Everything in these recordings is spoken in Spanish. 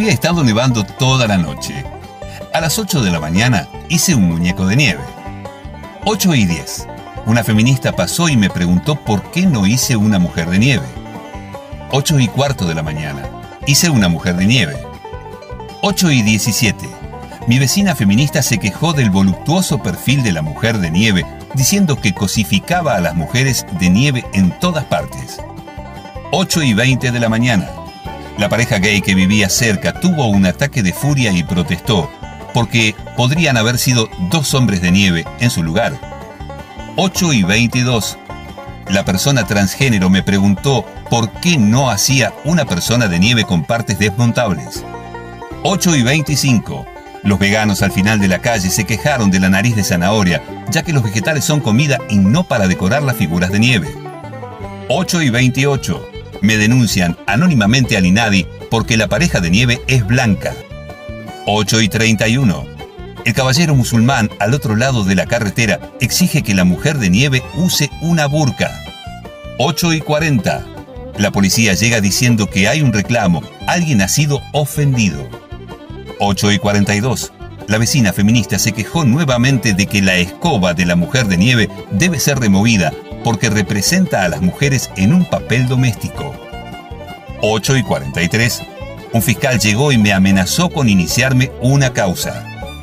Había estado nevando toda la noche. A las 8 de la mañana hice un muñeco de nieve. 8:10. Una feminista pasó y me preguntó por qué no hice una mujer de nieve. 8:15 de la mañana. Hice una mujer de nieve. 8:17. Mi vecina feminista se quejó del voluptuoso perfil de la mujer de nieve, diciendo que cosificaba a las mujeres de nieve en todas partes. 8:20 de la mañana. La pareja gay que vivía cerca tuvo un ataque de furia y protestó, porque podrían haber sido 2 hombres de nieve en su lugar. 8:22. La persona transgénero me preguntó por qué no hacía una persona de nieve con partes desmontables. 8:25. Los veganos al final de la calle se quejaron de la nariz de zanahoria, ya que los vegetales son comida y no para decorar las figuras de nieve. 8:28. Me denuncian anónimamente al INADI porque la pareja de nieve es blanca. 8:31. El caballero musulmán al otro lado de la carretera exige que la mujer de nieve use una burka. 8:40. La policía llega diciendo que hay un reclamo, alguien ha sido ofendido. 8:42. La vecina feminista se quejó nuevamente de que la escoba de la mujer de nieve debe ser removida porque representa a las mujeres en un papel doméstico. 8:43. Un fiscal llegó y me amenazó con iniciarme una causa.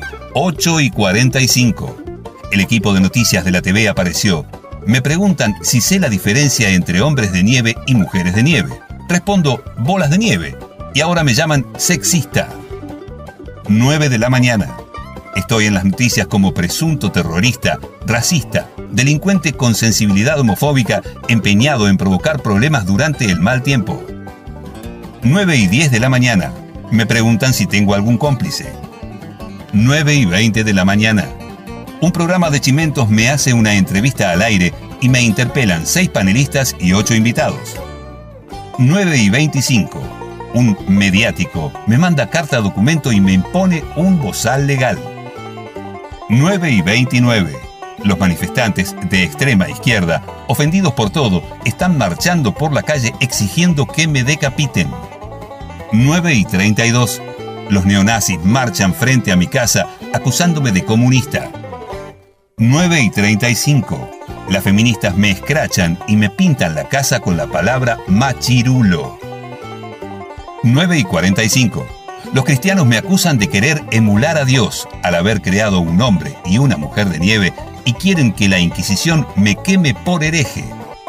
8:45. El equipo de noticias de la TV apareció. Me preguntan si sé la diferencia entre hombres de nieve y mujeres de nieve. Respondo, bolas de nieve. Y ahora me llaman sexista. 9 de la mañana. Estoy en las noticias como presunto terrorista, racista, delincuente con sensibilidad homofóbica, empeñado en provocar problemas durante el mal tiempo. 9:10 de la mañana. Me preguntan si tengo algún cómplice. 9:20 de la mañana. Un programa de Chimentos me hace una entrevista al aire y me interpelan 6 panelistas y 8 invitados. 9:25. Un mediático me manda carta documento y me impone un bozal legal. 9:29. Los manifestantes de extrema izquierda, ofendidos por todo, están marchando por la calle exigiendo que me decapiten. 9:32. Los neonazis marchan frente a mi casa acusándome de comunista. 9:35. Las feministas me escrachan y me pintan la casa con la palabra machirulo. 9:45. Los cristianos me acusan de querer emular a Dios al haber creado un hombre y una mujer de nieve y quieren que la Inquisición me queme por hereje.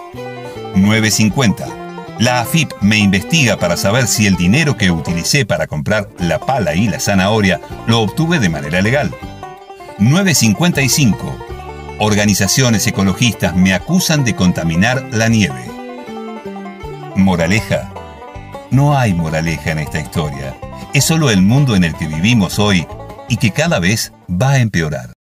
9:50. La AFIP me investiga para saber si el dinero que utilicé para comprar la pala y la zanahoria lo obtuve de manera legal. 9:55. Organizaciones ecologistas me acusan de contaminar la nieve. Moraleja. No hay moraleja en esta historia. Es solo el mundo en el que vivimos hoy y que cada vez va a empeorar.